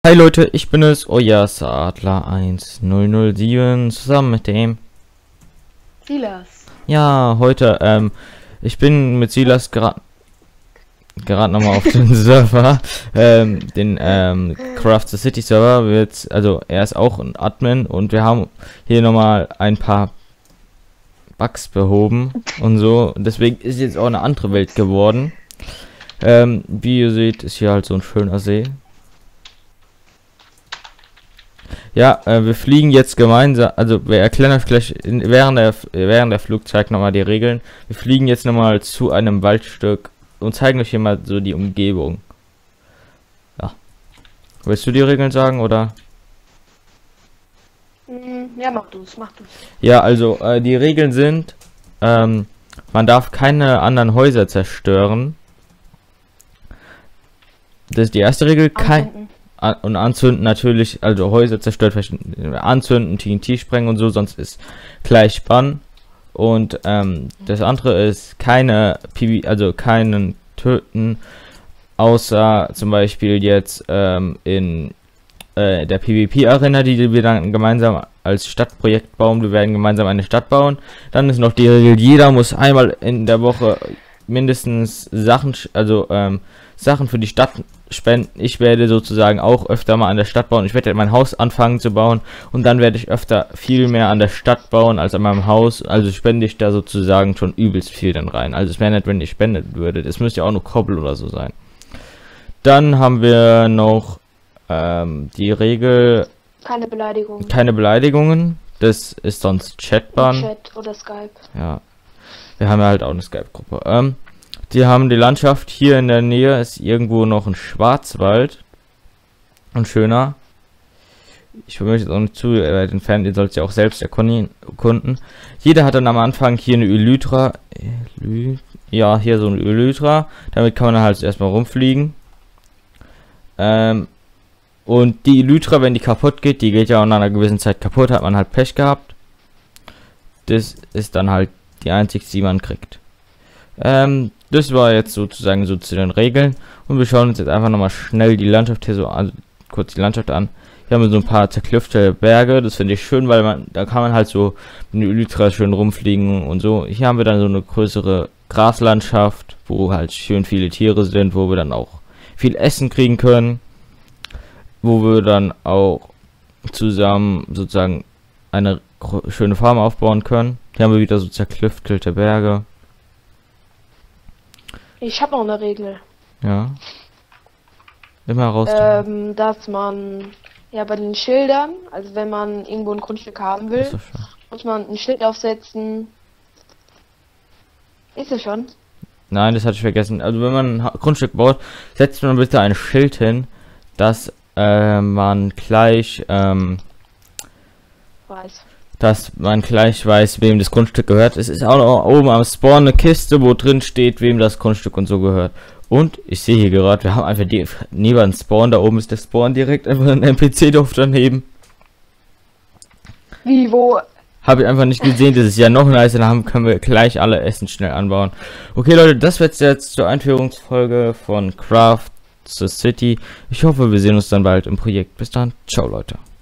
Hi Leute, ich bin es, euer Adler 1007, zusammen mit dem Silas. Ja, heute, ich bin mit Silas gerade nochmal auf dem Server, den Craft the City Server, also er ist auch ein Admin und wir haben hier nochmal ein paar Bugs behoben und so, deswegen ist jetzt auch eine andere Welt geworden. Wie ihr seht, ist hier halt so ein schöner See. Ja, wir fliegen jetzt gemeinsam, also wir erklären euch gleich während der Flugzeit nochmal die Regeln. Wir fliegen jetzt nochmal zu einem Waldstück und zeigen euch hier mal so die Umgebung. Ja. Willst du die Regeln sagen, oder? Ja, mach du's. Ja, also die Regeln sind, man darf keine anderen Häuser zerstören. Das ist die erste Regel. Und anzünden natürlich, also Häuser zerstört, anzünden, TNT sprengen und so, sonst ist gleich Bann. Und das andere ist keinen töten, außer zum Beispiel jetzt in der PvP-Arena, die wir dann gemeinsam als Stadtprojekt bauen. Wir werden gemeinsam eine Stadt bauen. Dann ist noch die Regel, jeder muss einmal in der Woche mindestens Sachen für die Stadt spenden. Ich werde sozusagen auch öfter mal an der Stadt bauen. Ich werde mein Haus anfangen zu bauen und dann werde ich öfter viel mehr an der Stadt bauen als an meinem Haus. Also spende ich da sozusagen schon übelst viel dann rein. Also es wäre nicht, wenn ich spenden würde. Das müsste ja auch nur Koppel oder so sein. Dann haben wir noch die Regel: keine Beleidigungen. Keine Beleidigungen. Das ist sonst Chatban. Chat oder Skype. Ja. Wir haben ja halt auch eine Skype-Gruppe. Die haben die Landschaft hier in der Nähe, ist irgendwo noch ein Schwarzwald. Ein schöner. Ich möchte jetzt auch nicht zu weit entfernen, ihr sollt es ja auch selbst erkunden. Jeder hat dann am Anfang hier eine Elytra. Ja, hier so eine Elytra. Damit kann man halt erstmal rumfliegen. Und die Elytra, wenn die kaputt geht, die geht ja auch nach einer gewissen Zeit kaputt, hat man halt Pech gehabt. Das ist dann halt die einzige, die man kriegt. Das war jetzt sozusagen so zu den Regeln und wir schauen uns jetzt einfach nochmal schnell die Landschaft hier so an, kurz die Landschaft an. Hier haben wir so ein paar zerklüftete Berge, das finde ich schön, weil da kann man halt so mit dem Elytra schön rumfliegen und so. Hier haben wir dann so eine größere Graslandschaft, wo halt schön viele Tiere sind, wo wir dann auch viel Essen kriegen können, wo wir dann auch zusammen sozusagen eine schöne Farm aufbauen können. Hier haben wir wieder so zerklüftete Berge. Ich habe noch eine Regel. Ja. Immer raus. Dass man ja bei den Schildern, also wenn man irgendwo ein Grundstück haben will, muss man ein Schild aufsetzen. Ist es schon? Nein, das hatte ich vergessen. Also wenn man ein Grundstück baut, setzt man bitte ein Schild hin, dass man gleich weiß, wem das Grundstück gehört. Es ist auch noch oben am Spawn eine Kiste, wo drin steht, wem das Grundstück und so gehört. Und ich sehe hier gerade, wir haben einfach neben dem Spawn, da oben ist der Spawn direkt einfach ein NPC-Dorf daneben. Wie, wo? Habe ich einfach nicht gesehen, das ist ja noch nicer, dann können wir gleich alle Essen schnell anbauen. Okay Leute, das wird jetzt zur Einführungsfolge von Craft the City. Ich hoffe, wir sehen uns dann bald im Projekt. Bis dann, ciao Leute.